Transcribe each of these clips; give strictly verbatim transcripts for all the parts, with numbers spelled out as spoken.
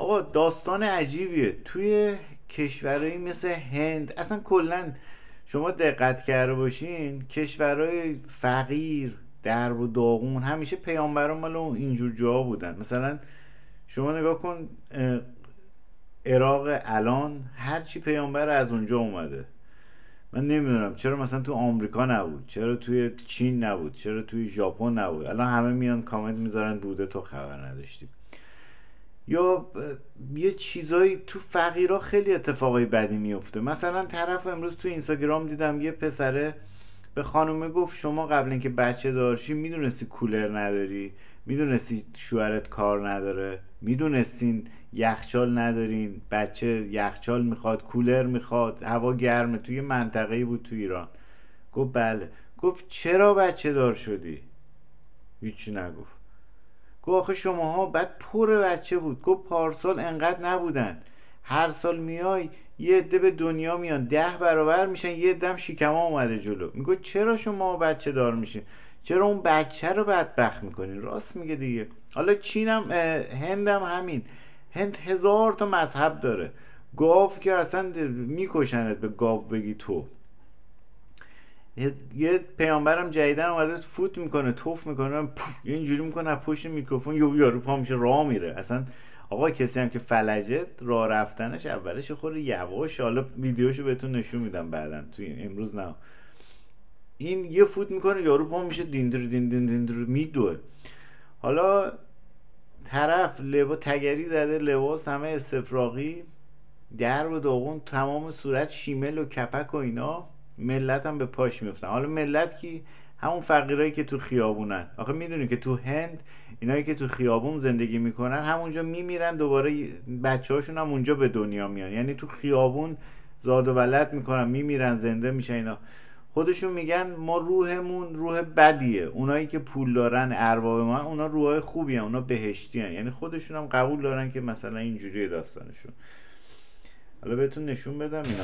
آقا داستان عجیبیه توی کشورهایی مثل هند. اصلا کلا شما دقت کرده باشین کشورهای فقیر درب و داغون همیشه پیامبران مال اینجور جاها بودن. مثلا شما نگاه کن عراق الان هرچی پیامبر از اونجا اومده. من نمیدونم چرا مثلا تو آمریکا نبود، چرا توی چین نبود، چرا توی ژاپن نبود. الان همه میان کامنت میذارن بوده تو خبر نداشتی. یا یه چیزایی تو فقیرها خیلی اتفاقای بدی میفته. مثلا طرف امروز تو اینستاگرام دیدم یه پسره به خانومه گفت شما قبل اینکه بچه دارشی میدونستی کولر نداری، میدونستی شوهرت کار نداره، میدونستین یخچال ندارین، بچه یخچال میخواد، کولر میخواد، هوا گرمه. توی منطقه‌ای بود تو ایران. گفت بله. گفت چرا بچه دار شدی؟ هیچی نگفت. گفت آخه شماها بعد پر بچه بود. گفت پارسال انقدر نبودن، هر سال میای یه عده به دنیا میان ده برابر میشن، یه عده هم شیکما اومده جلو. میگه چرا شما بچه دار میشین؟ چرا اون بچه رو بدبخت میکنین؟ راست میگه دیگه. حالا چینم هندم همین. هند هزار تا مذهب داره. گاو که اصلا میکشنت به گاو بگی تو. یه پیامبرم جدیدن اومده فوت میکنه، توف میکنه، اینجوری میکنه پشت میکروفون یهو یارو پا میشه راه میره. اصلا آقا کسی هم که فلجه راه رفتنش اولش خوره یواش. حالا ویدیوشو بهتون نشون میدم بعدن، توی امروز نه. این یه فوت میکنه یارو پا میشه دیندر دیندر دیندر میدوه. حالا طرف لباس تگری زده، لباس همه استفراغی، در و داغون، تمام صورت شیمل و کپک و اینا. ملت هم به پاش میفتن. حالا ملت کی؟ همون فقیرایی که تو خیابونن. آخه میدونی که تو هند اینایی که تو خیابون زندگی میکنن همونجا میمیرن، دوباره بچه هاشون هم اونجا به دنیا میان. یعنی تو خیابون زاد و ولد میکنن، میمیرن، زنده میشن. اینا خودشون میگن ما روحمون روح بدیه، اونایی که پول دارن ارباب من اونا روحای خوبی هن، اونا بهشتی هن. یعنی خودشون هم قبول دارن که مثلا اینجوریه داستانشون. حالا بهتون نشون بدم اینا.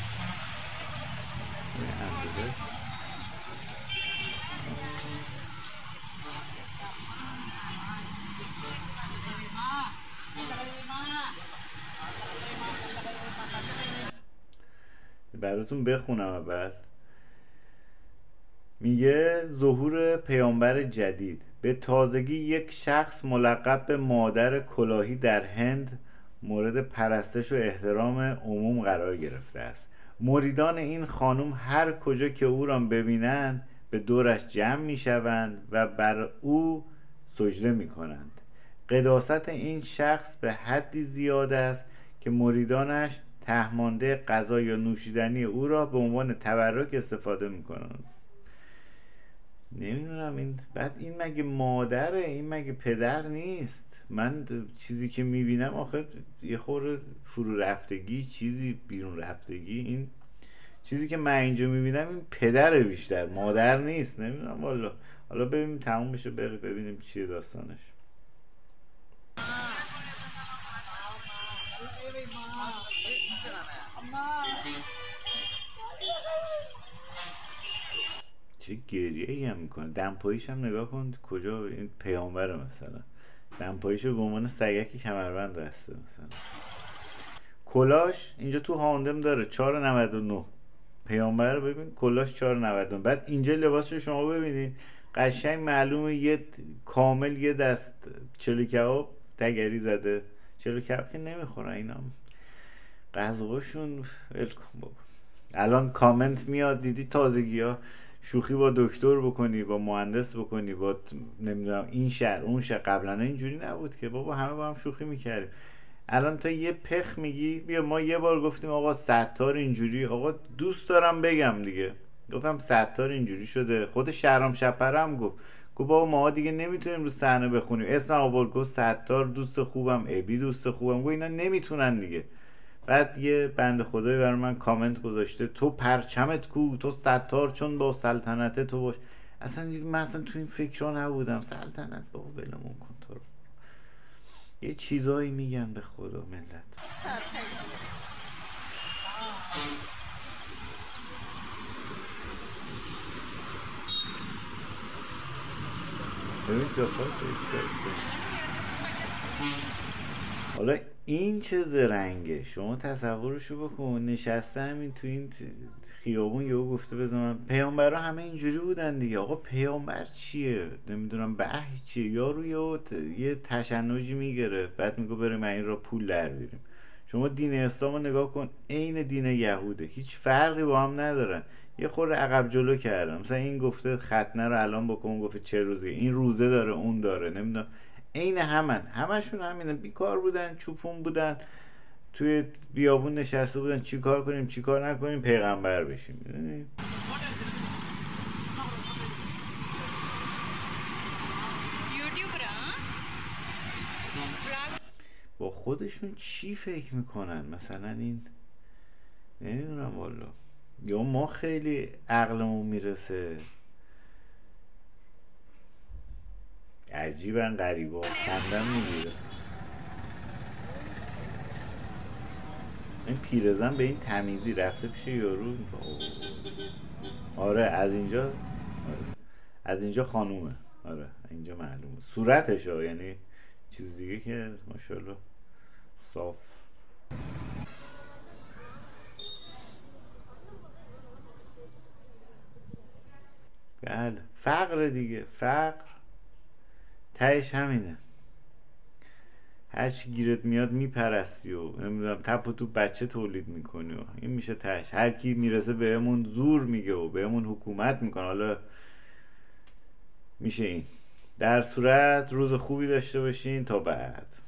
براتون بخونم اول. میگه ظهور پیامبر جدید. به تازگی یک شخص ملقب به مادر کلاهی در هند مورد پرستش و احترام عموم قرار گرفته است. مریدان این خانم هر کجا که او را ببینند به دورش جمع می شوند و بر او سجده می کنند. قداست این شخص به حدی زیاد است که مریدانش تهمانده غذا یا نوشیدنی او را به عنوان تبرک استفاده می کنند. نمیدونم این بعد این مگه مادره؟ این مگه پدر نیست؟ من چیزی که میبینم آخه یه خورده فرو رفتگی، چیزی بیرون رفتگی. این چیزی که من اینجا میبینم این پدره بیشتر، مادر نیست. نمیدونم والا. حالا ببینیم تموم بشه بره ببینیم چیه داستانش. چه گریه ای هم میکنه. دمپاییش هم نگاه کن کجا. این پیامبره مثلا دمپاییشو به عنوان سگکی کمربند بسته. مثلا کلاش اینجا تو هاندم داره چهار و نود و نه. پیامبر ببین کلاش چهار و نود و نه. بعد اینجا لباسشو شما ببینید قشنگ معلومه یه کامل یه دست چلو کباب تگری زده. چلو کباب که نمیخورن اینا، غذاشون ولکن بابا. الان کامنت میاد دیدی تازگی ها شوخی با دکتر بکنی، با مهندس بکنی، با نمیدونم این شهر اون شهر. قبلا اینجوری نبود که بابا همه با هم شوخی میکردیم. الان تا یه پخ میگی بیا. ما یه بار گفتیم آقا ستار اینجوری، آقا دوست دارم بگم دیگه، گفتم ستار اینجوری شده. خود شهرام شپره هم گفت گفت بابا ما دیگه نمیتونیم رو صحنه بخونیم. اسم آورد گفت ستار دوست خوبم، ابی دوست خوبم. گفت اینا نمیتونن دیگه. بعد یه بنده خدایی برای من کامنت گذاشته تو پرچمت کو، تو ستار چون با سلطنت تو باش. اصلا من اصلا تو این فکرها نبودم. سلطنت بابا ولمون کن تو رو. یه چیزایی میگن به خدا ملت. ببین جا پاس حالا این چه زرنگه، شما تصورشو بکن نشسته همین تو این خیابون یهو گفته بذار من، پیامبرا همه اینجوری بودن دیگه. آقا پیامبر چیه نمیدونم وحی چیه، یارو یه یه تشنجی میگرفت بعد میگه بریم این را پول در بیاریم. شما دین اسلام رو نگاه کن، عین دین یهوده، هیچ فرقی با هم ندارن، یه خورده عقب جلو کردم. مثلا این گفته ختنه رو الان بکن، گفته چه روزی، این روزه داره اون داره نمیدونم، عین همن همشون همینه، بیکار بودن چوپون بودن توی بیابون نشسته بودن چی کار کنیم چی کار نکنیم پیغمبر بشیم. با خودشون چی فکر میکنن مثلا این، نمیدونم والا، یا ما خیلی عقلمون میرسه، عجیبن غریبا، خندم میگیره. این پیرزن به این تمیزی رفته پیش یارو. آره از اینجا، آره. از اینجا خانومه، آره اینجا معلومه صورتش ها، یعنی چیز دیگه که ماشاءالله صاف. بله فقر دیگه، فقر تهش همینه، هرچی گیرت میاد میپرستی و نمیدونم تپ و تو بچه تولید میکنی و این میشه تهش. هر کی میرسه بهمون زور میگه و بهمون حکومت میکنه، حالا میشه این. در صورت روز خوبی داشته باشین، تا بعد.